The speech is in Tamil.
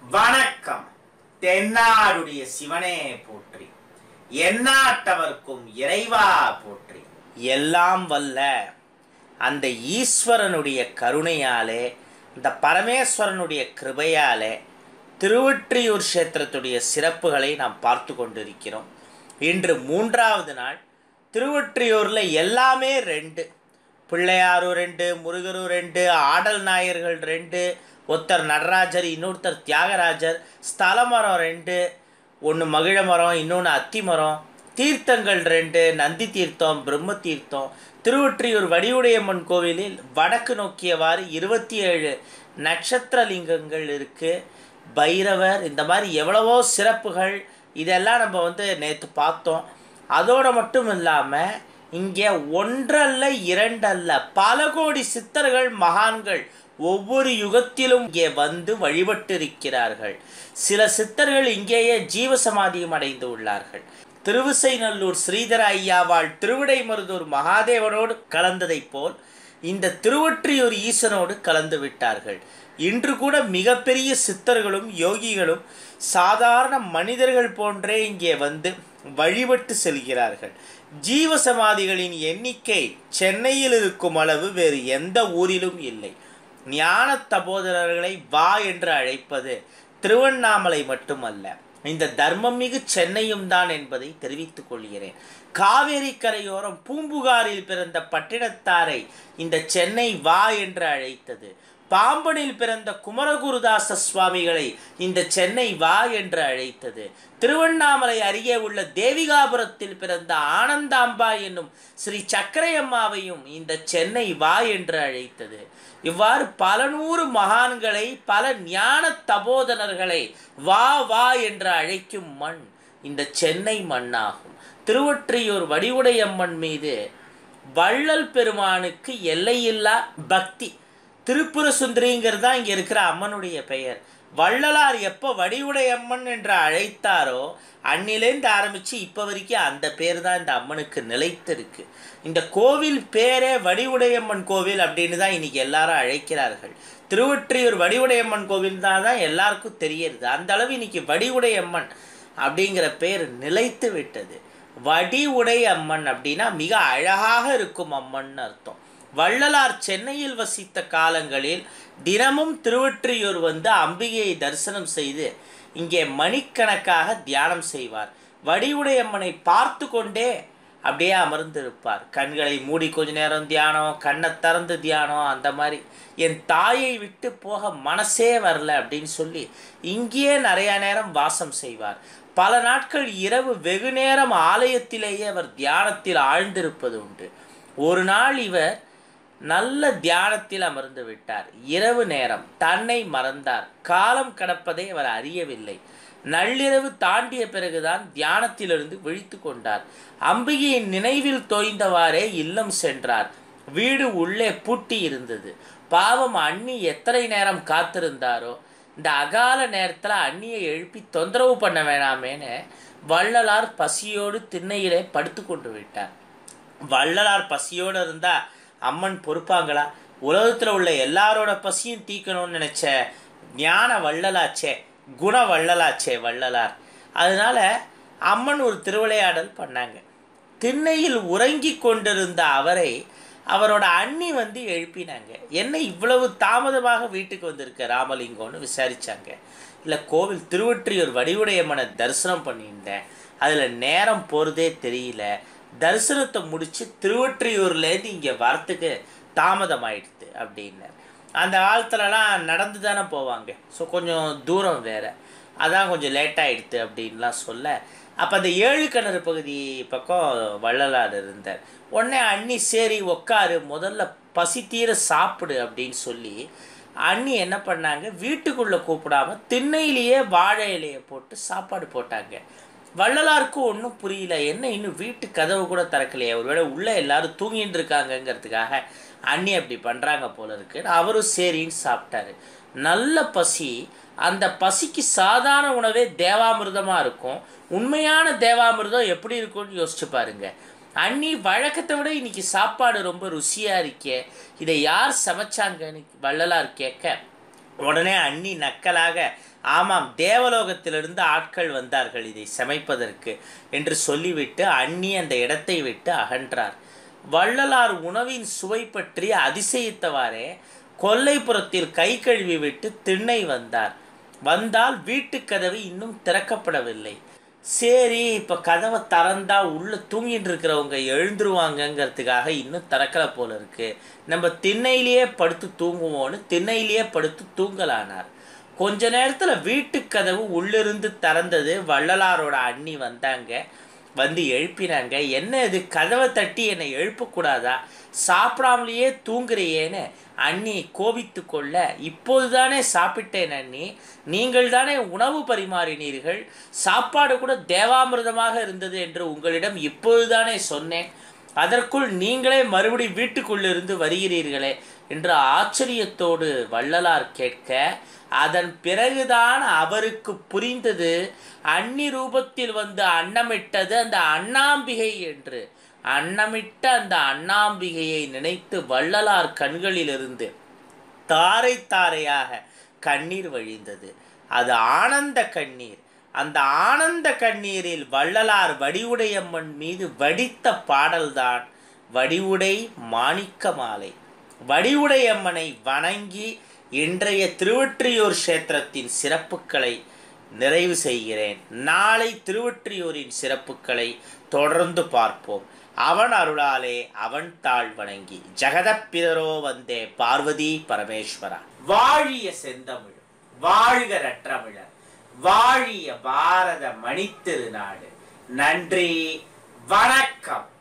வணக்கம். தென்னாடுடைய சிவனே போற்றி, எந்நாட்டவர்க்கும் இறைவா போற்றி. எல்லாம் வல்ல அந்த ஈஸ்வரனுடைய கருணையாலே, அந்த பரமேஸ்வரனுடைய கிருபையாலே திருவொற்றியூர் கஷேத்திரத்துடைய சிறப்புகளை நாம் பார்த்து கொண்டிருக்கிறோம். இன்று 3வது நாள். திருவொற்றியூரில் எல்லாமே 2, பிள்ளையாரும் 2, முருகரும் 2, ஆடல் நாயர்கள் 2, ஒருத்தர் நடராஜர், இன்னொருத்தர் தியாகராஜர், ஸ்தல மரம் 2, ஒன்று மகிழ மரம், இன்னொன்று அத்தி மரம், தீர்த்தங்கள் 2, நந்தி தீர்த்தம், பிரம்ம தீர்த்தம். திருவொற்றியூர் வடிவுடையம்மன் கோவிலில் வடக்கு நோக்கியவாறு 27 நட்சத்திர லிங்கங்கள் இருக்குது. பைரவர், இந்த மாதிரி எவ்வளவோ சிறப்புகள், இதெல்லாம் நம்ம நேற்று பார்த்தோம். அதோடு மட்டும் இல்லாமல் இங்கே 1 அல்ல 2 அல்ல பல கோடி சித்தர்கள் மகான்கள் ஒவ்வொரு யுகத்திலும் இங்கே வந்து வழிபட்டு இருக்கிறார்கள். சில சித்தர்கள் இங்கேயே ஜீவசமாதியும் அடைந்து உள்ளார்கள். திருவிசைநல்லூர் ஸ்ரீதர ஐயாவால் திருவிடைமருதூர் மகாதேவனோடு கலந்ததைப் போல் இந்த திருவொற்றியூர் ஈசனோடு கலந்து விட்டார்கள். இன்று கூட மிகப்பெரிய சித்தர்களும் யோகிகளும் சாதாரண மனிதர்கள் போன்றே இங்கே வந்து வழிபட்டு செல்கிறார்கள். ஜீவசமாதிகளின் எண்ணிக்கை சென்னையில் இருக்கும் அளவு வேறு எந்த ஊரிலும் இல்லை. ஞான தபோதரர்களை வா என்று அழைப்பது திருவண்ணாமலை மட்டுமல்ல, இந்த தர்மம் மிகு சென்னையும் தான் என்பதை தெரிவித்துக் கொள்கிறேன். காவேரி கரையோரம் பூம்புகாரில் பிறந்த பட்டினத்தாரை இந்த சென்னை வா என்று அழைத்தது. பாம்பனில் பிறந்த குமரகுருதாச சுவாமிகளை இந்த சென்னை வா என்று அழைத்தது. திருவண்ணாமலை அருகே உள்ள தேவிகாபுரத்தில் பிறந்த ஆனந்தாம்பா என்னும் ஸ்ரீ சக்கரையம்மாவையும் இந்த சென்னை வா என்று அழைத்தது. இவ்வாறு பல நூறு மகான்களை, பல ஞான தபோதனர்களை வா வா என்று அழைக்கும் மண் இந்த சென்னை மண்ணாகும். திருவொற்றியூர் வடிவுடையம்மன் மீது வள்ளல் பெருமானுக்கு எல்லையில்லா பக்தி. திருப்புர சுந்தரிங்கிறது தான் இங்கே இருக்கிற அம்மனுடைய பெயர். வள்ளலார் எப்போ வடிவுடையம்மன் என்று அழைத்தாரோ அன்னிலேருந்து ஆரம்பித்து இப்போ வரைக்கும் அந்த பேர் தான் இந்த அம்மனுக்கு நிலைத்திருக்கு. இந்த கோவில் பேரே வடிவுடையம்மன் கோவில் அப்படின்னு தான் இன்றைக்கி எல்லாரும் அழைக்கிறார்கள். திருவொற்றியூர் வடிவுடையம்மன் கோவில் தான் எல்லாருக்கும் தெரியுது. அந்த அளவு இன்றைக்கி வடிவுடையம்மன் அப்படிங்கிற பேர் நிலைத்து விட்டது. வடிவுடை அம்மன் அப்படின்னா மிக அழகாக இருக்கும் அம்மன் அர்த்தம். வள்ளலார் சென்னையில் வசித்த காலங்களில் தினமும் திருவொற்றியூர் வந்து அம்பிகையை தரிசனம் செய்து இங்கே மணிக்கணக்காக தியானம் செய்வார். வடிவுடையம்மனை பார்த்து கொண்டே அப்படியே அமர்ந்திருப்பார். கண்களை மூடி கொஞ்ச நேரம் தியானம், கண்ணை திறந்து தியானம். அந்த மாதிரி என் தாயை விட்டு போக மனசே வரல அப்படின்னு சொல்லி இங்கேயே நிறையா நேரம் வாசம் செய்வார். பல நாட்கள் இரவு வெகு நேரம் ஆலயத்திலேயே அவர் தியானத்தில் ஆழ்ந்திருப்பது உண்டு. ஒரு நாள் இவர் நல்ல தியானத்தில் அமர்ந்து விட்டார். இரவு நேரம் தன்னை மறந்தார். காலம் கடப்பதை அவர் அறியவில்லை. நள்ளிரவு தாண்டிய பிறகுதான் தியானத்திலிருந்து விழித்து கொண்டார். அம்பிகையின் நினைவில் தோய்ந்தவாறே இல்லம் சென்றார். வீடு உள்ளே பூட்டி இருந்தது. பாவம், அண்ணி எத்தனை நேரம் காத்திருந்தாரோ. இந்த அகால நேரத்தில் அண்ணியை எழுப்பி தொந்தரவு பண்ண வேணாமேன்னு வள்ளலார் பசியோடு திண்ணையிலே படுத்து கொண்டு விட்டார். வள்ளலார் பசியோடு இருந்தால் அம்மன் பொறுப்பாங்களா? உலகத்தில் உள்ள எல்லாரோட பசியும் தீக்கணும்னு நினச்ச ஞான வள்ளலாச்சே, குண வள்ளலாச்சே வள்ளலார். அதனால் அம்மன் ஒரு திருவிளையாடல் பண்ணாங்க. திண்ணையில் உறங்கி கொண்டிருந்த அவரை அவரோட அண்ணி வந்து எழுப்பினாங்க. என்ன இவ்வளவு தாமதமாக வீட்டுக்கு வந்திருக்க ராமலிங்கம்னு விசாரித்தாங்க. இல்லை, கோவில் திருவொற்றியூர் வடிவுடையம்மனை தரிசனம் பண்ணியிருந்தேன், அதில் நேரம் போகிறதே தெரியல, தரிசனத்தை முடித்து திருவொற்றியூர்லேருந்து இங்கே வரத்துக்கு தாமதம் ஆயிடுது அப்படின்னார். அந்த காலத்துலலாம் நடந்து தானே போவாங்க, ஸோ கொஞ்சம் தூரம் வேறு, அதான் கொஞ்சம் லேட்டாகிடுது அப்படின்லாம் சொல்ல, அப்போ அந்த 7 கிணறு பகுதி பக்கம் வள்ளலார் இருந்தார். உடனே அண்ணி சரி உக்காரு, முதல்ல பசி தீர சாப்பிடு அப்படின்னு சொல்லி அண்ணி என்ன பண்ணாங்க, வீட்டுக்குள்ளே கூப்பிடாம திண்ணையிலேயே வாழை இலையை போட்டு சாப்பாடு போட்டாங்க. வள்ளலாருக்கு ஒன்றும் புரியல, என்ன இன்னும் வீட்டு கதவு கூட திறக்கலையே, ஒருவேளை உள்ளே எல்லாரும் தூங்கிட்டு இருக்காங்கங்கிறதுக்காக அண்ணி அப்படி பண்ணுறாங்க போல இருக்குன்னு அவரும் சரின்னு சாப்பிட்டாரு. நல்ல பசி. அந்த பசிக்கு சாதாரண உணவே தேவாமிர்தமாக இருக்கும். உண்மையான தேவாமிர்தம் எப்படி இருக்கும்னு யோசிச்சு பாருங்க. அண்ணி வழக்கத்தை விட இன்னைக்கு சாப்பாடு ரொம்ப ருசியாக இருக்கே, இதை யார் சமைச்சாங்கன்னு வள்ளலார் கேட்க, உடனே அண்ணி நக்கலாக, ஆமாம், தேவலோகத்திலிருந்து ஆட்கள் வந்தார்கள் இதை சமைப்பதற்கு என்று சொல்லிவிட்டு அண்ணி அந்த இடத்தை விட்டு அகன்றார். வள்ளலார் உணவின் சுவை பற்றி அதிசயித்தவாறே கொல்லைப்புறத்தில் கை கழுவி விட்டு திண்ணை வந்தால் வீட்டுக்கதவு இன்னும் திறக்கப்படவில்லை. சரி, இப்போ கதவை திறந்தா உள்ளே தூங்கிட்டு இருக்கிறவங்க எழுந்துருவாங்கங்கிறதுக்காக இன்னும் திறக்கலை போல இருக்கு, நம்ம திண்ணையிலேயே படுத்து தூங்குவோன்னு திண்ணையிலேயே படுத்து தூங்கலானார். கொஞ்ச நேரத்தில் வீட்டுக்கதவு உள்ளிருந்து திறந்தது. வள்ளலாரோட அண்ணி வந்தாங்க, வந்து எழுப்பினாங்க. என்ன இது, கதவை தட்டி என்னை எழுப்பக்கூடாதா, சாப்பிடாமலேயே தூங்குறியேன்னு அண்ணி கோபித்து கொள்ள, இப்போதுதானே சாப்பிட்டேன் அண்ணி, நீங்கள் தானே உணவு பரிமாறினீர்கள், சாப்பாடு கூட தேவாமிர்தமாக இருந்தது என்று உங்களிடம் இப்போதுதானே சொன்னேன், அதற்குள் நீங்களே மறுபடி வீட்டுக்குள்ளிருந்து வருகிறீர்களே என்று ஆச்சரியத்தோடு வள்ளலார் கேட்க, அதன் பிறகுதான் அவருக்கு புரிந்தது அன்னி ரூபத்தில் வந்து அன்னமிட்டது அந்த அண்ணாம்பிகை என்று. அன்னமிட்ட அந்த அண்ணாம்பிகையை நினைத்து வள்ளலார் கண்களிலிருந்து தாரை தாரையாக கண்ணீர் வழிந்தது. அது ஆனந்த கண்ணீர். அந்த ஆனந்த கண்ணீரில் வள்ளலார் வடிவுடையம்மன் மீது வடித்த பாடல்தான் வடிவுடை மாணிக்க மாலை. வடிவுடையம்மனை வணங்கி இன்றைய திருவொற்றியூர் கஷேத்திரத்தின் சிறப்புகளை நிறைவு செய்கிறேன். நாளை திருவொற்றியூரின் சிறப்புகளை தொடர்ந்து பார்ப்போம். அவன் அருளாலே அவன் தாழ் வணங்கி ஜெகதப்பிதரோ வந்தே பார்வதி பரமேஸ்வரா. வாழிய செந்தமிழ், வாழ்க நற்றமிழர், வாழிய பாரத மணித்திருநாடு. நன்றி, வணக்கம்.